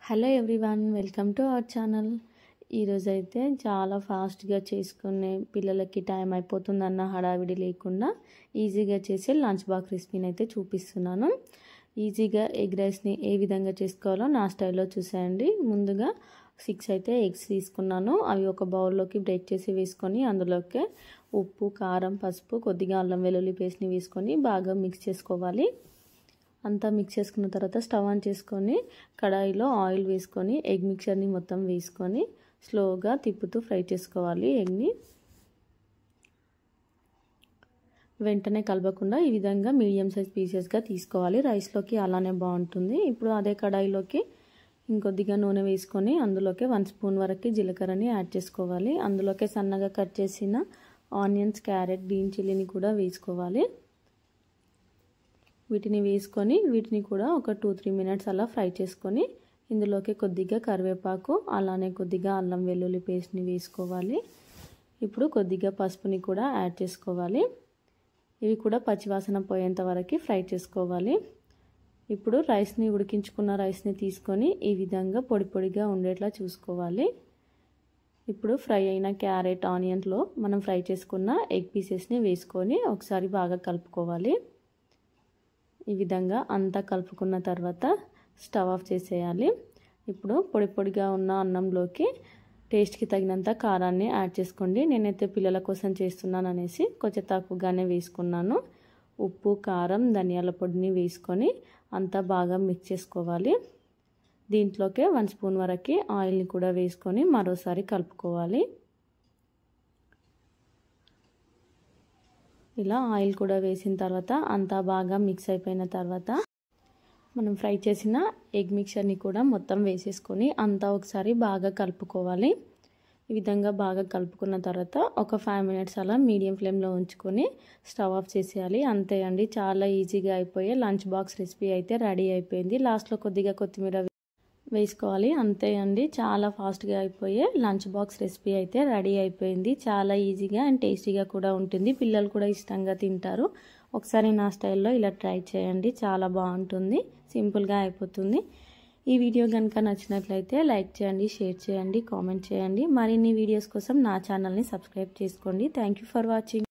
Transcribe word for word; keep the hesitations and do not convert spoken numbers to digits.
Hello everyone, welcome to our channel. ఈరోజు అయితే చాలా ఫాస్ట్గా చేసుకునే, పిల్లలకి టైం అయిపోతుందన్న హడావిడి లేకుండా ఈజీగా చేసే లంచ్ బాక్స్ రెసిపీని అయితే చూపిస్తున్నాను. ఈజీగా ఎగ్ రైస్ని ఏ విధంగా చేసుకోవాలో నా స్టైల్లో చూసేయండి. ముందుగా సిక్స్ అయితే ఎగ్స్ తీసుకున్నాను. అవి ఒక బౌల్లోకి బ్రేక్ చేసి వేసుకొని అందులోకి ఉప్పు, కారం, పసుపు, కొద్దిగా అల్లం వెల్లుల్లి పేస్ట్ని వేసుకొని బాగా మిక్స్ చేసుకోవాలి. అంతా మిక్స్ చేసుకున్న తర్వాత స్టవ్ ఆన్ చేసుకొని కడాయిలో ఆయిల్ వేసుకొని ఎగ్ మిక్చర్ని మొత్తం వేసుకొని స్లోగా తిప్పుతూ ఫ్రై చేసుకోవాలి. ఎగ్ని వెంటనే కలపకుండా ఈ విధంగా మీడియం సైజ్ పీసెస్గా తీసుకోవాలి. రైస్లోకి అలానే బాగుంటుంది. ఇప్పుడు అదే కడాయిలోకి ఇంకొద్దిగా నూనె వేసుకొని అందులోకి వన్ స్పూన్ వరకు జీలకర్రని యాడ్ చేసుకోవాలి. అందులోకి సన్నగా కట్ చేసిన ఆనియన్స్, క్యారెట్, గ్రీన్ చిల్లీని కూడా వేసుకోవాలి. వీటిని వేసుకొని వీటిని కూడా ఒక టూ త్రీ మినిట్స్ అలా ఫ్రై చేసుకొని ఇందులోకి కొద్దిగా కరివేపాకు, అలానే కొద్దిగా అల్లం వెల్లుల్లి పేస్ట్ని వేసుకోవాలి. ఇప్పుడు కొద్దిగా పసుపుని కూడా యాడ్ చేసుకోవాలి. ఇవి కూడా పచ్చివాసన పోయేంత వరకు ఫ్రై చేసుకోవాలి. ఇప్పుడు రైస్ని ఉడికించుకున్న రైస్ని తీసుకొని ఈ విధంగా పొడి పొడిగా ఉండేట్లా చూసుకోవాలి. ఇప్పుడు ఫ్రై అయిన క్యారెట్, ఆనియన్లో మనం ఫ్రై చేసుకున్న ఎగ్ పీసెస్ని వేసుకొని ఒకసారి బాగా కలుపుకోవాలి. ఈ విధంగా అంతా కలుపుకున్న తర్వాత స్టవ్ ఆఫ్ చేసేయాలి. ఇప్పుడు పొడి పొడిగా ఉన్న అన్నంలోకి టేస్ట్కి తగినంత కారాన్ని యాడ్ చేసుకోండి. నేనైతే పిల్లల కోసం చేస్తున్నాను అనేసి కొంచెం తక్కువగానే వేసుకున్నాను. ఉప్పు, కారం, ధనియాల పొడిని వేసుకొని అంతా బాగా మిక్స్ చేసుకోవాలి. దీంట్లోకి వన్ స్పూన్ వరకు ఆయిల్ని కూడా వేసుకొని మరోసారి కలుపుకోవాలి. ఇలా ఆయిల్ కూడా వేసిన తర్వాత అంతా బాగా మిక్స్ అయిపోయిన తర్వాత మనం ఫ్రై చేసిన ఎగ్ మిక్చర్ని కూడా మొత్తం వేసేసుకొని అంతా ఒకసారి బాగా కలుపుకోవాలి. ఈ విధంగా బాగా కలుపుకున్న తర్వాత ఒక ఫైవ్ మినిట్స్ అలా మీడియం ఫ్లేమ్లో ఉంచుకొని స్టవ్ ఆఫ్ చేసేయాలి. అంతే అండి, చాలా ఈజీగా అయిపోయే లంచ్ బాక్స్ రెసిపీ అయితే రెడీ అయిపోయింది. లాస్ట్లో కొద్దిగా కొత్తిమీర వేసుకోవాలి. అంతే అండి, చాలా ఫాస్ట్గా అయిపోయే లంచ్ బాక్స్ రెసిపీ అయితే రెడీ అయిపోయింది. చాలా ఈజీగా అండ్ టేస్టీగా కూడా ఉంటుంది. పిల్లలు కూడా ఇష్టంగా తింటారు. ఒకసారి నా స్టైల్లో ఇలా ట్రై చేయండి, చాలా బాగుంటుంది. సింపుల్గా అయిపోతుంది. ఈ వీడియో కనుక నచ్చినట్లయితే లైక్ చేయండి, షేర్ చేయండి, కామెంట్ చేయండి. మరిన్ని వీడియోస్ కోసం నా ఛానల్ని సబ్స్క్రైబ్ చేసుకోండి. Thank you for watching.